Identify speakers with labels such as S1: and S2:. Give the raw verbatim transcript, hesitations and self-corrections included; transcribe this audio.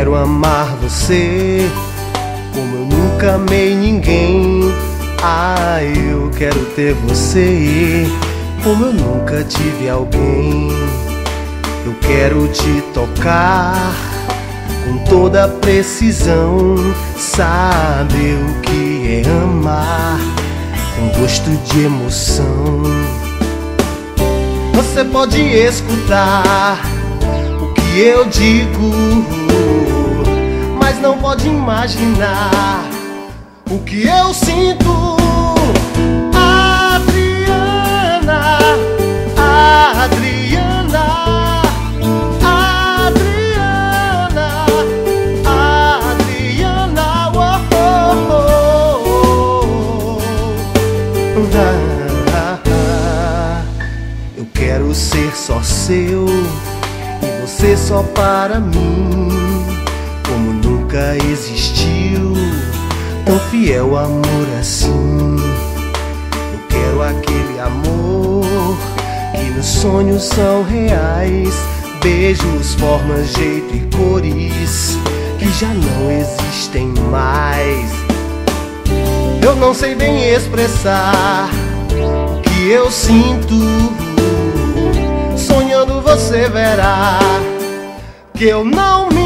S1: quero amar você como eu nunca amei ninguém. Ah, eu quero ter você como eu nunca tive alguém. Eu quero te tocar com toda precisão, saber o que é amar com gosto de emoção. Você pode escutar o que eu digo, mas não pode imaginar o que eu sinto. Adriana, Adriana, Adriana, Adriana, oh, oh, oh. Ah, ah, eu quero ser só seu e você só para mim, como nunca existiu tão fiel amor assim. Eu quero aquele amor que nos sonhos são reais, beijos, formas, jeito e cores que já não existem mais. Eu não sei bem expressar o que eu sinto, sonhando você verá que eu não me